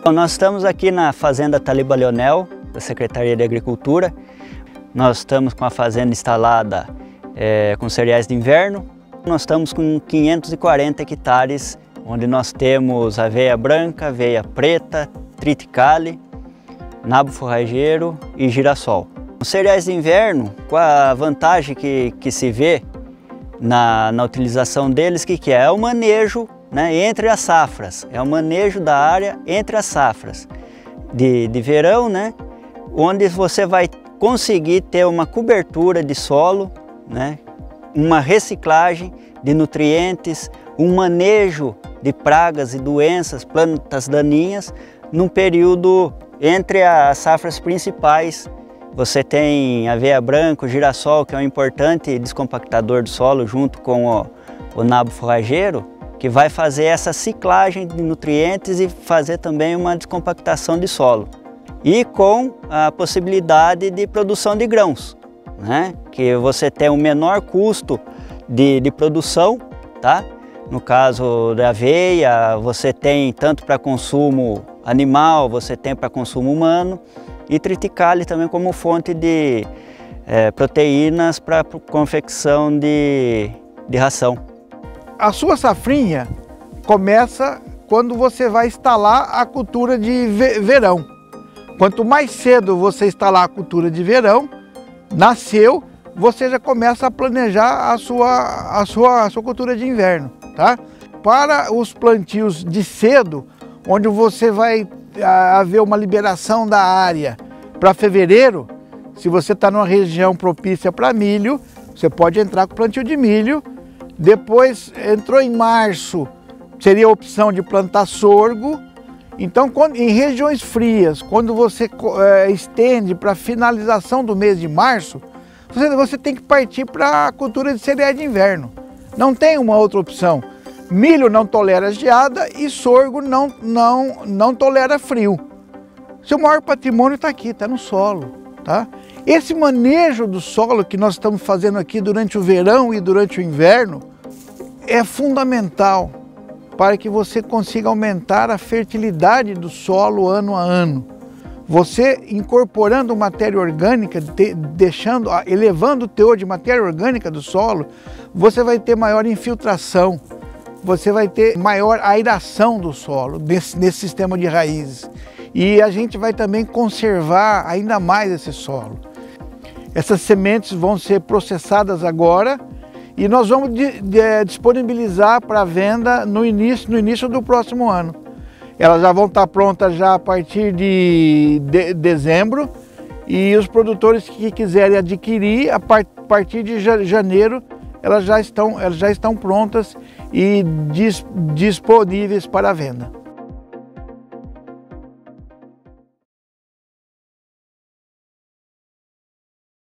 Então, nós estamos aqui na Fazenda Taliba Leonel, da Secretaria de Agricultura. Nós estamos com a fazenda instalada com cereais de inverno. Nós estamos com 540 hectares, onde nós temos aveia branca, aveia preta, triticale, nabo forrageiro e girassol. Os cereais de inverno, com a vantagem que se vê na utilização deles, que é? É o manejo, né, entre as safras, é o manejo da área entre as safras de verão, né, onde você vai conseguir ter uma cobertura de solo, né, uma reciclagem de nutrientes, um manejo de pragas e doenças, plantas daninhas, num período entre as safras principais. Você tem aveia branca, o girassol, que é um importante descompactador do solo, junto com o nabo forrageiro, que vai fazer essa ciclagem de nutrientes e fazer também uma descompactação de solo. E com a possibilidade de produção de grãos, né? Que você tem um menor custo de produção, tá? No caso da aveia, você tem tanto para consumo animal, você tem para consumo humano, e triticale também como fonte de proteínas para confecção de ração. A sua safrinha começa quando você vai instalar a cultura de verão. Quanto mais cedo você instalar a cultura de verão, nasceu, você já começa a planejar a sua cultura de inverno, tá? Para os plantios de cedo, onde você vai haver uma liberação da área para fevereiro, se você está numa região propícia para milho, você pode entrar com plantio de milho. Depois entrou em março, seria a opção de plantar sorgo. Então, em regiões frias, quando você estende para a finalização do mês de março, você tem que partir para a cultura de cereais de inverno. Não tem uma outra opção. Milho não tolera geada e sorgo não tolera frio. Seu maior patrimônio está aqui, está no solo, tá? Esse manejo do solo que nós estamos fazendo aqui durante o verão e durante o inverno é fundamental para que você consiga aumentar a fertilidade do solo ano a ano. Você incorporando matéria orgânica, elevando o teor de matéria orgânica do solo, você vai ter maior infiltração, você vai ter maior aeração do solo nesse sistema de raízes. E a gente vai também conservar ainda mais esse solo. Essas sementes vão ser processadas agora e nós vamos disponibilizar para venda no início do próximo ano. Elas já vão estar prontas já a partir de dezembro e os produtores que quiserem adquirir a partir de janeiro, elas já estão prontas e disponíveis para a venda.